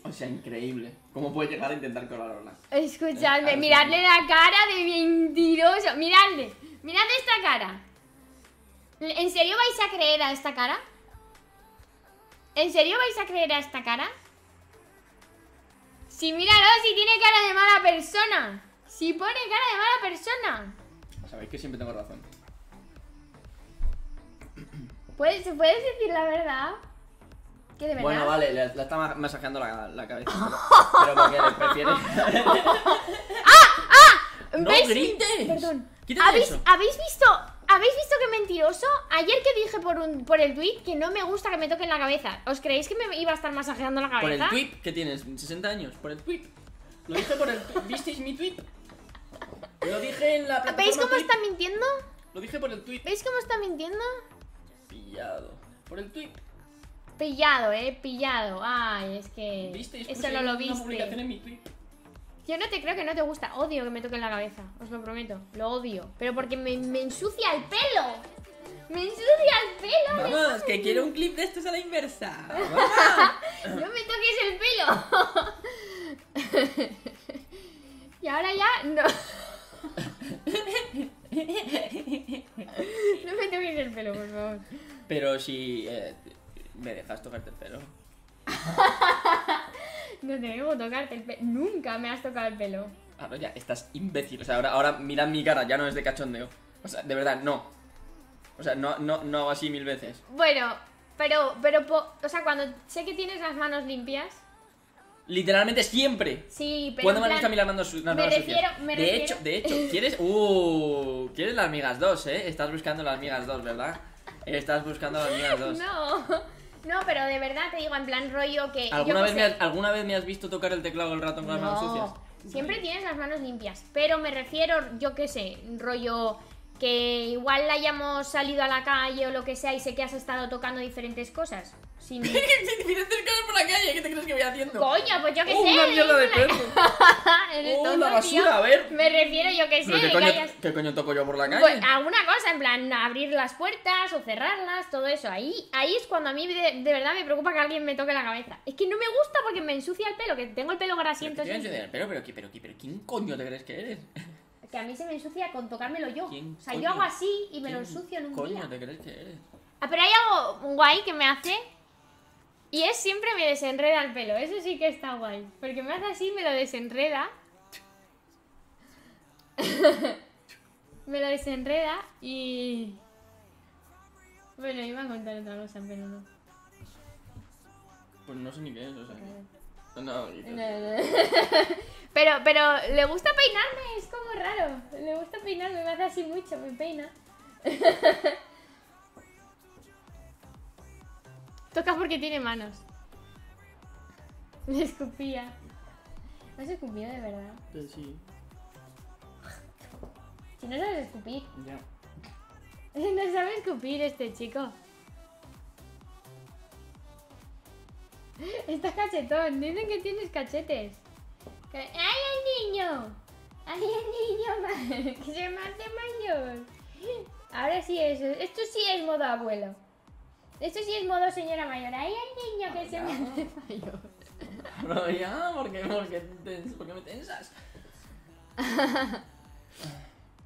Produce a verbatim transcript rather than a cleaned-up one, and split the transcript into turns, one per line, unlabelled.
O sea, increíble. ¿Cómo puedes llegar a intentar colarla?
Escuchadme,
Eh,
miradle la cara de mentiroso. Miradle, miradle esta cara. ¿En serio vais a creer a esta cara? ¿En serio vais a creer a esta cara? Si míralo, si tiene cara de mala persona. Si pone cara de mala persona.
Sabéis que siempre tengo razón.
¿Puedes, ¿puedes decir la verdad? ¿Que de verdad?
Bueno, vale, le, le está masajeando la, la cabeza. Pero, pero porque le prefiere.
¡Ah! ¡Ah!
¡No
¿Veis?
grites!
Perdón.
Quítate
¿Habéis,
eso.
¿Habéis visto? ¿Habéis visto qué mentiroso? Ayer que dije por, un, por el tweet que no me gusta que me toquen la cabeza. ¿Os creéis que me iba a estar masajeando la cabeza?
Por el tweet que tienes, sesenta años. Por el tweet. Lo dije por el tweet. ¿Visteis mi tweet? Lo dije en la plataforma.
¿Veis cómo
tweet.
está mintiendo?
Lo dije por el tweet.
¿Veis cómo está mintiendo?
Pillado. Por el tweet.
Pillado, eh, pillado. Ay, es que...
¿Visteis?
Eso
Puse
no lo
una
viste.
publicación en mi tweet.
Yo no te creo que no te gusta. Odio que me toquen la cabeza. Os lo prometo. Lo odio. Pero porque me, me ensucia el pelo. Me ensucia el pelo.
Vamos, que quiero un clip de estos a la inversa.
No me toques el pelo. Y ahora ya no. No me toques el pelo, por favor.
Pero si eh, me dejas tocarte el pelo.
No te debo tocarte el pelo. Nunca me has tocado el pelo.
Ahora ya, estás imbécil. O sea, ahora, ahora mirad mi cara, ya no es de cachondeo. O sea, de verdad, no. O sea, no, no, no hago así mil veces.
Bueno, pero, pero, po- o sea, cuando sé que tienes las manos limpias.
Literalmente siempre.
Sí, pero.
¿Cuándo
en
me han
plan-
visto a mí las manos, su- las
me
manos
refiero-
sucias?
me
de
refiero-
hecho, de hecho, ¿quieres? Uh, ¿quieres las migas dos, eh? Estás buscando las migas dos, ¿verdad? Estás buscando las migas dos.
No, no, pero de verdad te digo, en plan rollo que.
¿Alguna
yo
vez,
qué
me
sé.
has, ¿Alguna vez me has visto tocar el teclado el ratón con las manos sucias?
No, siempre tienes las manos limpias. Pero me refiero, yo qué sé, rollo que igual hayamos salido a la calle o lo que sea y sé que has estado tocando diferentes cosas. Sin...
¿Qué tienes cosas por la calle? ¿Qué te crees que voy haciendo?
Coño, pues yo qué
¡Oh,
sé.
una mierda de
una-
perro!
Eres
¡Oh,
tonto,
la basura!
tío.
A ver.
Me refiero, yo qué sé,
¿Pero qué
de
coño,
que hayas...
qué coño toco yo por la calle?
Pues, alguna cosa, en plan, abrir las puertas o cerrarlas, todo eso. Ahí, ahí es cuando a mí de, de verdad me preocupa que alguien me toque la cabeza. Es que no me gusta porque me ensucia el pelo, que tengo el pelo
¿Pero
grasiento.
qué te voy a
siempre.
enseñar? pero, pero, ¿qué- pero, qué- pero, ¿quién coño te crees que eres?
Que a mí se me ensucia con tocármelo yo.
¿Quién
O sea,
coño?
yo hago así y me lo
¿Quién
ensucio en un
coño
día.
te crees que eres?
Ah, pero hay algo guay que me hace y es siempre me desenreda el pelo. Eso sí que está guay. Porque me hace así, me lo desenreda. Me lo desenreda y... Bueno, iba a contar otra cosa, pero no.
Pues no sé ni qué es, o sea. que- No, y-
No, no. Pero, pero le gusta peinarme, es como raro. Le gusta peinarme, me hace así mucho, me peina. Toca porque tiene manos. Me escupía. ¿No has escupido de verdad?
Pues sí,
Si no sabes escupir.
ya.
No sabe escupir este chico. Estás cachetón, dicen que tienes cachetes. Que- ¡Ay, el niño! ¡Ay, el niño! ¡Que se me hace mayor! Ahora sí es, esto sí es modo abuelo. Esto sí es modo señora mayor. ¡Ay, el niño que se me hace mayor!
Pero ya, ¿por qué, por qué, tens- por qué me tensas?